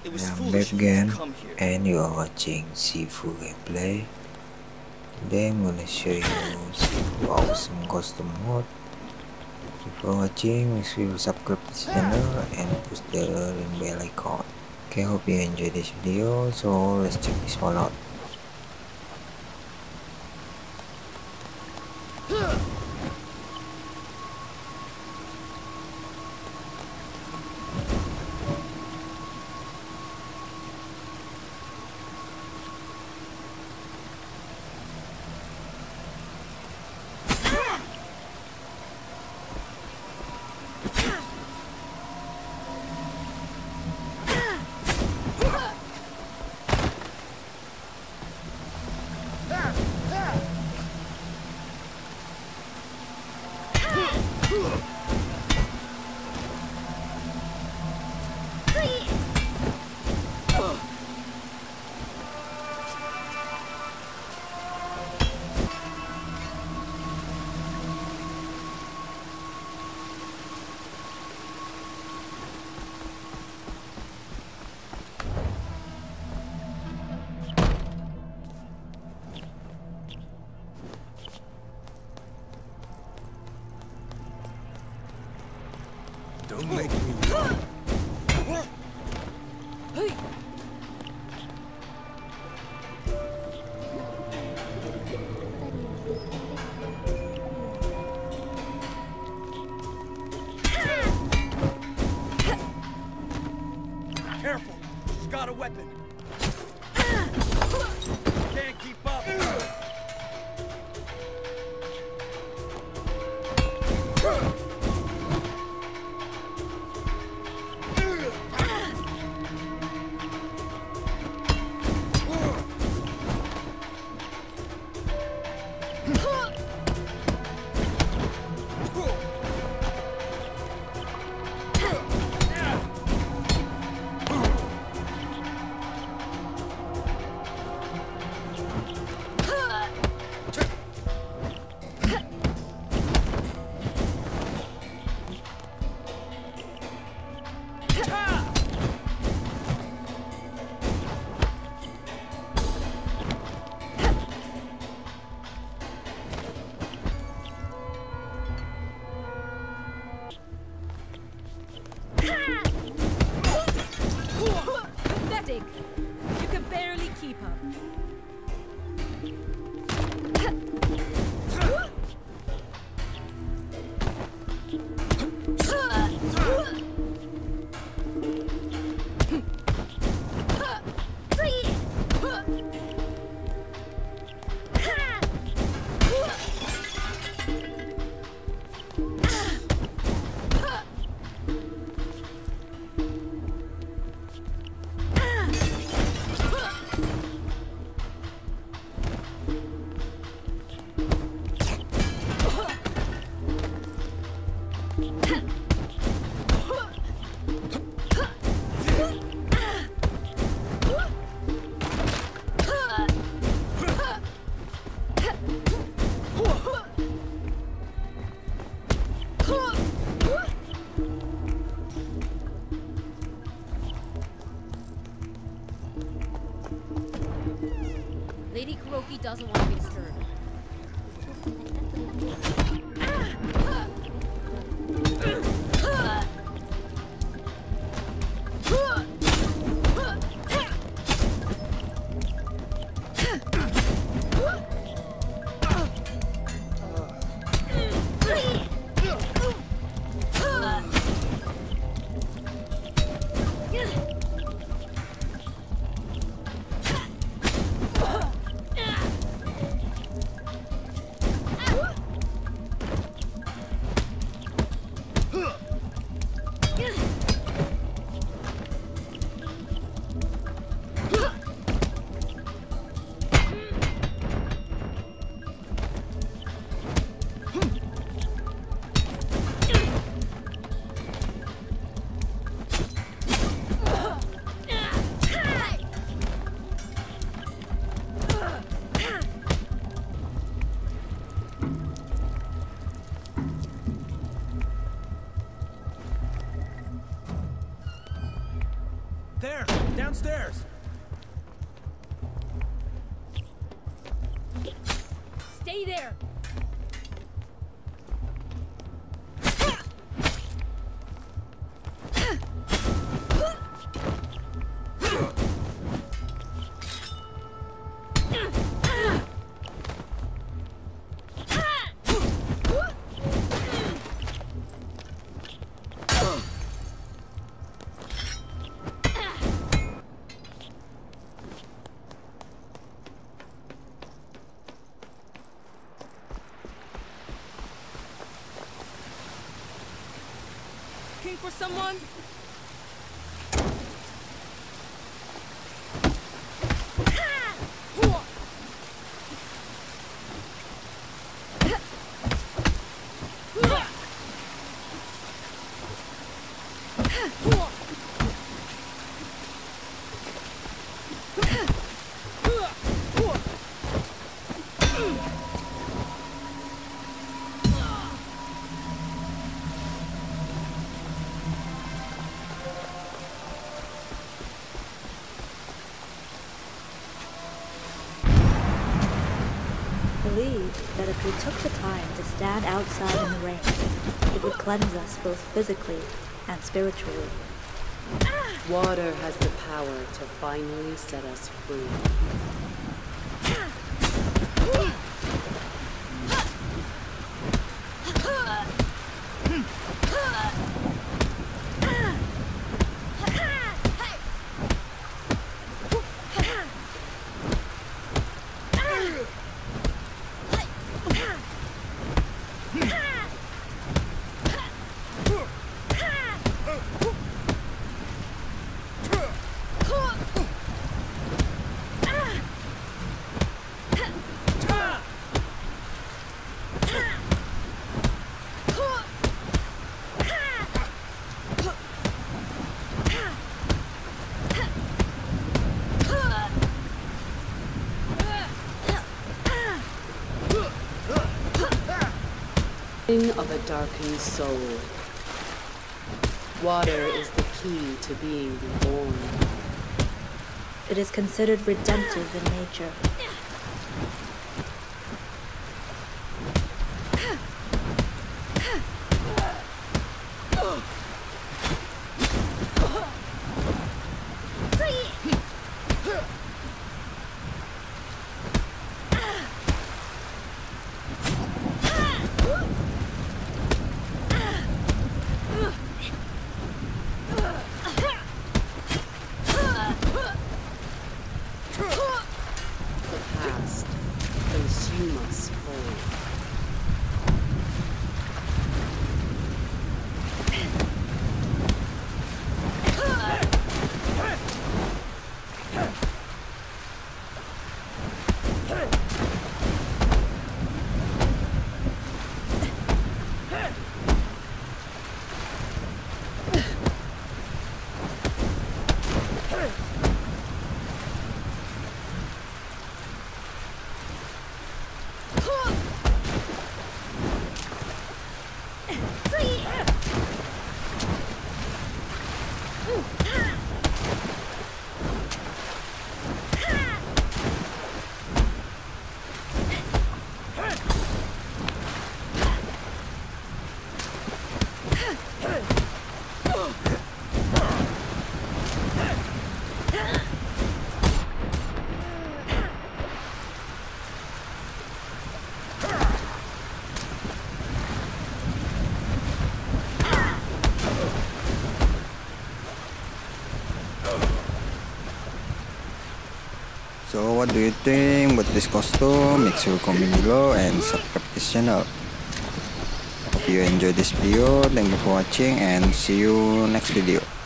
I'm back again, and you are watching Sifu gameplay. Today I'm gonna show you Sifu awesome custom mode. Before watching, make sure you subscribe to this channel and push the ring bell icon. Okay, hope you enjoy this video, so let's check this one out. Don't make me run. Careful! She's got a weapon! Can't keep up! Pathetic! You can barely keep up. Lady Kuroki doesn't want to be disturbed. Downstairs. Stay there! Looking for someone? Believed that if we took the time to stand outside in the rain, it would cleanse us both physically and spiritually. Water has the power to finally set us free. Of a darkened soul. Water is the key to being reborn. It is considered redemptive in nature. So what do you think about this costume? Make sure to comment below and subscribe this channel. Hope you enjoyed this video. Thank you for watching and see you next video.